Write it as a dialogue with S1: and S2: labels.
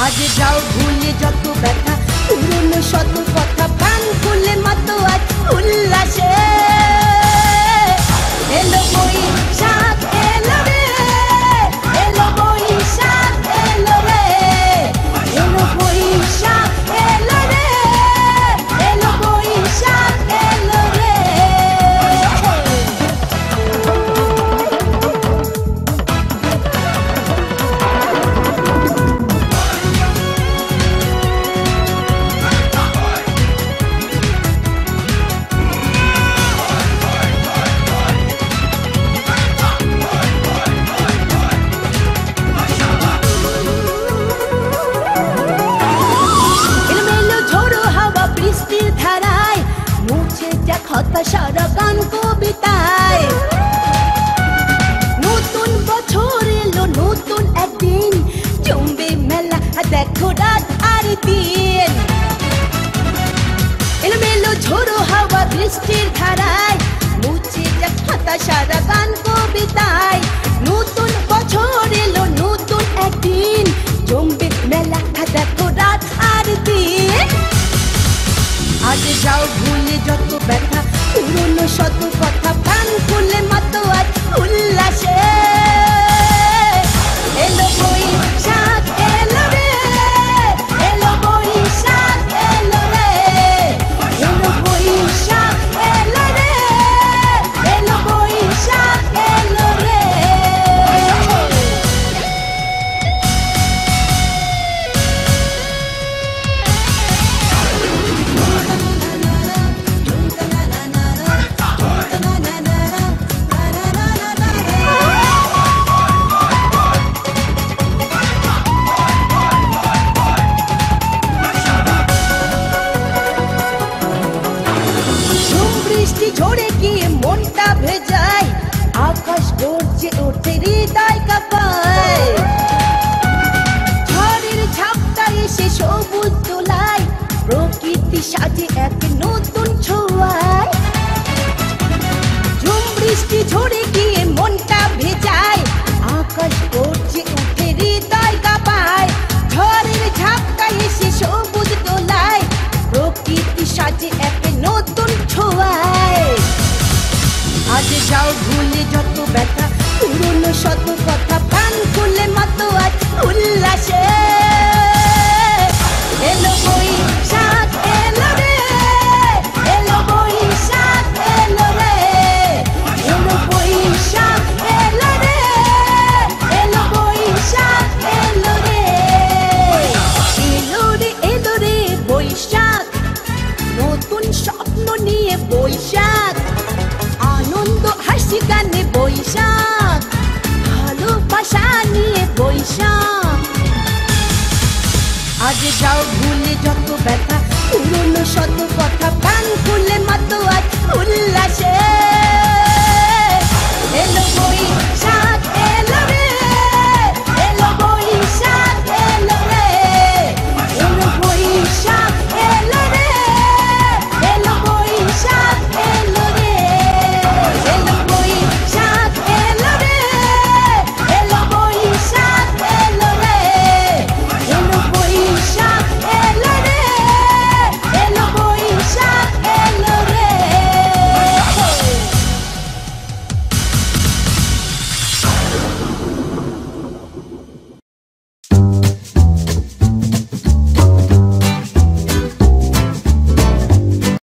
S1: আজ যাও ভুলে যত ব্যথা, পুরনো শত কথা, প্রাণ খুলে মতো আজ উল্লাসে। এলো বৈশাখ এলো রে, এলো বৈশাখ এলো রে, এলো বৈশাখ এলো রে, এলো বৈশাখ এলো রে। হতাশারা গান কবিতায়, নতুন বছর এলো নতুন একদিন, জমবে মেলা দেখো রাত আর দিন। এলোমেলো ঝোড়ো হাওয়া বৃষ্টির ধারায়, মুছে যাক হতাশারা গান কবিতায়, নতুন বছর এলো নতুন একদিন, জমবে মেলা দেখো রাত আর দিন। আজ যাও ভুলে যত ব্যথা, পুরনো শত কথা, প্রাণ খুলে মতো আজ উল্লাসে। এলো বৈশাখ এলো রে, এলো বৈশাখ এলো রে, এলো বৈশাখ এলো রে, এলো বৈশাখ এলো রে। বৃষ্টি ঝরে গিয়ে মনটা ভেজায়, আকাশ গর্জে ওঠে হৃদয় কাঁপায়, ঝড়ের ঝাপটা এসে সবুজ দোলায়, প্রকৃতি সাজে এক নতুন ছোঁয়ায়। ঝুম বৃষ্টি ঝরে গিয়ে মনটা ভেজায়, আকাশ গর্জে ওঠে হৃদয় কাঁপায়, ঝড়ের ঝাপটা এসে সবুজ দোলায়, প্রকৃতি সাজে এক নতুন ছোঁয়ায়। আজ যাও ভুলে যত ব্যথা, পুরনো শত কথা, প্রাণ খুলে মতো আজ উল্লাসে। এলো বৈশাখ এলো রে, এলো বৈশাখ এলো রে, এলো বৈশাখ এলো রে, এলো বৈশাখ এলো রে। এলো রে এলো রে বৈশাখ, নতুন স্বপ্ন নিয়ে বৈশাখ, আনন্দ হাসি গানে বৈশাখ, ভালোবাসা নিয়ে বৈশাখ। আজ যাও ভুলে যত ব্যথা, পুরনো শত কথা, প্রাণ খুলে মতো আজ উল্লাসে। এলো বৈশাখ।